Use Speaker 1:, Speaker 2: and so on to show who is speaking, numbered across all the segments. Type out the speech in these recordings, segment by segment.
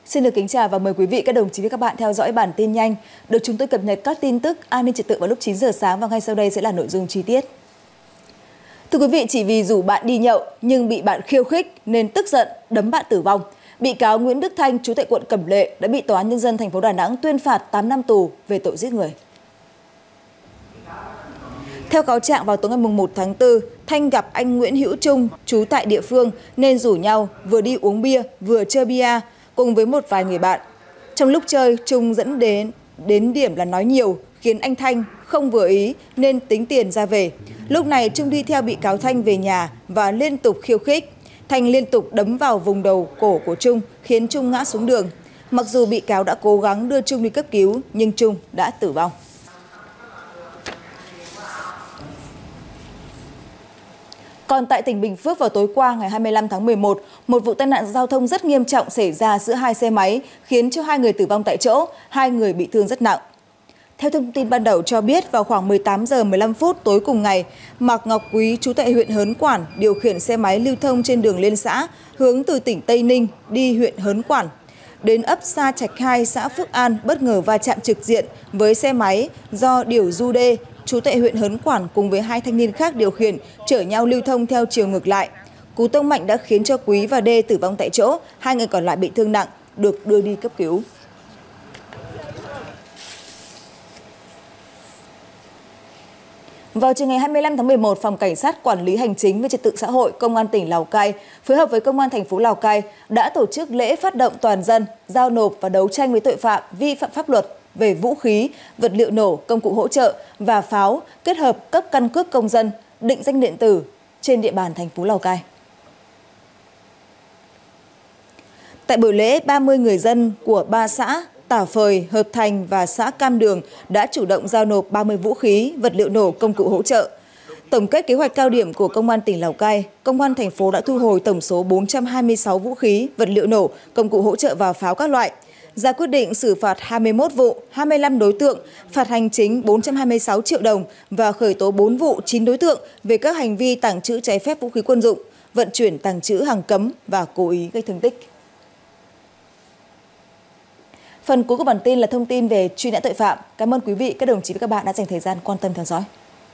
Speaker 1: Xin được kính chào và mời quý vị các đồng chí và các bạn theo dõi bản tin nhanh được chúng tôi cập nhật các tin tức an ninh trật tự vào lúc 9 giờ sáng, và ngay sau đây sẽ là nội dung chi tiết. Thưa quý vị, chỉ vì rủ bạn đi nhậu nhưng bị bạn khiêu khích nên tức giận đấm bạn tử vong, bị cáo Nguyễn Đức Thanh trú tại quận Cẩm Lệ đã bị Tòa án Nhân dân thành phố Đà Nẵng tuyên phạt 8 năm tù về tội giết người. Theo cáo trạng, vào tối ngày 1 tháng 4, Thanh gặp anh Nguyễn Hữu Trung trú tại địa phương nên rủ nhau vừa đi uống bia vừa chơi bia cùng với một vài người bạn. Trong lúc chơi, Trung dẫn đến điểm là nói nhiều, khiến anh Thanh không vừa ý nên tính tiền ra về. Lúc này Trung đi theo bị cáo Thanh về nhà và liên tục khiêu khích. Thanh liên tục đấm vào vùng đầu cổ của Trung khiến Trung ngã xuống đường. Mặc dù bị cáo đã cố gắng đưa Trung đi cấp cứu nhưng Trung đã tử vong. Còn tại tỉnh Bình Phước, vào tối qua ngày 25 tháng 11, một vụ tai nạn giao thông rất nghiêm trọng xảy ra giữa hai xe máy khiến cho 2 người tử vong tại chỗ, 2 người bị thương rất nặng. Theo thông tin ban đầu cho biết, vào khoảng 18 giờ 15 phút tối cùng ngày, Mạc Ngọc Quý trú tại huyện Hớn Quản điều khiển xe máy lưu thông trên đường liên xã hướng từ tỉnh Tây Ninh đi huyện Hớn Quản. Đến ấp Sa Trạch 2 xã Phước An bất ngờ va chạm trực diện với xe máy do Điểu Du Đê trú tại huyện Hớn Quản cùng với 2 thanh niên khác điều khiển chở nhau lưu thông theo chiều ngược lại. Cú tông mạnh đã khiến cho Quý và Đê tử vong tại chỗ, 2 người còn lại bị thương nặng được đưa đi cấp cứu. Vào chiều ngày 25 tháng 11, Phòng Cảnh sát Quản lý Hành chính về Trật tự xã hội Công an tỉnh Lào Cai phối hợp với Công an thành phố Lào Cai đã tổ chức lễ phát động toàn dân giao nộp và đấu tranh với tội phạm vi phạm pháp luật về vũ khí, vật liệu nổ, công cụ hỗ trợ và pháo, kết hợp cấp căn cước công dân, định danh điện tử trên địa bàn thành phố Lào Cai. Tại buổi lễ, 30 người dân của 3 xã Tả Phời, Hợp Thành và xã Cam Đường đã chủ động giao nộp 30 vũ khí, vật liệu nổ, công cụ hỗ trợ. Tổng kết kế hoạch cao điểm của Công an tỉnh Lào Cai, Công an thành phố đã thu hồi tổng số 426 vũ khí, vật liệu nổ, công cụ hỗ trợ và pháo các loại, ra quyết định xử phạt 21 vụ, 25 đối tượng, phạt hành chính 426 triệu đồng và khởi tố 4 vụ 9 đối tượng về các hành vi tàng trữ trái phép vũ khí quân dụng, vận chuyển tàng trữ hàng cấm và cố ý gây thương tích. Phần cuối của bản tin là thông tin về truy nã tội phạm. Cảm ơn quý vị, các đồng chí và các bạn đã dành thời gian quan tâm theo dõi.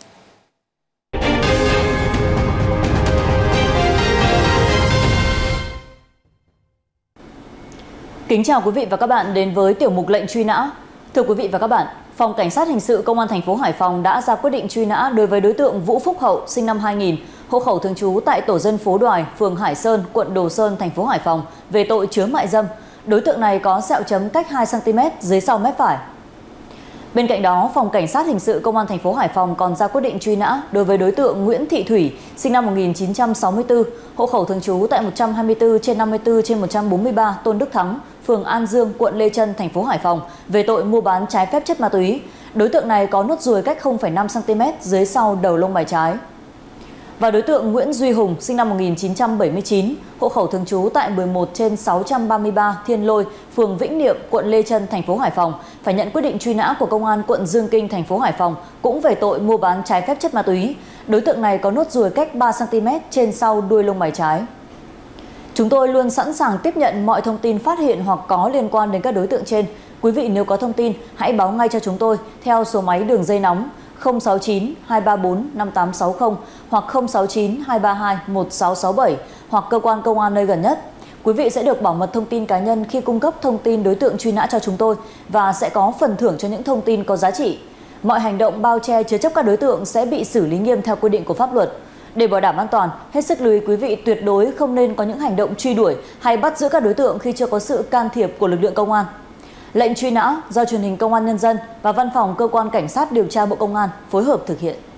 Speaker 1: Kính chào quý vị và các bạn đến với tiểu mục lệnh truy nã. Thưa quý vị và các bạn, Phòng Cảnh sát Hình sự Công an thành phố Hải Phòng đã ra quyết định truy nã đối với đối tượng Vũ Phúc Hậu, sinh năm 2000, hộ khẩu thường trú tại tổ dân phố Đoài, phường Hải Sơn, quận Đồ Sơn, thành phố Hải Phòng về tội chứa mại dâm. Đối tượng này có sẹo chấm cách 2 cm dưới sau mép phải. Bên cạnh đó, Phòng Cảnh sát Hình sự Công an thành phố Hải Phòng còn ra quyết định truy nã đối với đối tượng Nguyễn Thị Thủy, sinh năm 1964, hộ khẩu thường trú tại 124/54/143 Tôn Đức Thắng, phường An Dương, quận Lê Chân, thành phố Hải Phòng về tội mua bán trái phép chất ma túy. Đối tượng này có nốt ruồi cách 0,5 cm dưới sau đầu lông mày trái. Và đối tượng Nguyễn Duy Hùng, sinh năm 1979, hộ khẩu thường trú tại 11/633 Thiên Lôi, phường Vĩnh Niệm, quận Lê Chân, thành phố Hải Phòng, phải nhận quyết định truy nã của Công an quận Dương Kinh, thành phố Hải Phòng, cũng về tội mua bán trái phép chất ma túy. Đối tượng này có nốt ruồi cách 3 cm trên sau đuôi lông mày trái. Chúng tôi luôn sẵn sàng tiếp nhận mọi thông tin phát hiện hoặc có liên quan đến các đối tượng trên. Quý vị nếu có thông tin, hãy báo ngay cho chúng tôi theo số máy đường dây nóng 069 234 5860 hoặc 069 232 1667 hoặc cơ quan công an nơi gần nhất. Quý vị sẽ được bảo mật thông tin cá nhân khi cung cấp thông tin đối tượng truy nã cho chúng tôi và sẽ có phần thưởng cho những thông tin có giá trị. Mọi hành động bao che chứa chấp các đối tượng sẽ bị xử lý nghiêm theo quy định của pháp luật. Để bảo đảm an toàn, hết sức lưu ý quý vị tuyệt đối không nên có những hành động truy đuổi hay bắt giữ các đối tượng khi chưa có sự can thiệp của lực lượng công an. Lệnh truy nã do Truyền hình Công an Nhân dân và Văn phòng Cơ quan Cảnh sát điều tra Bộ Công an phối hợp thực hiện.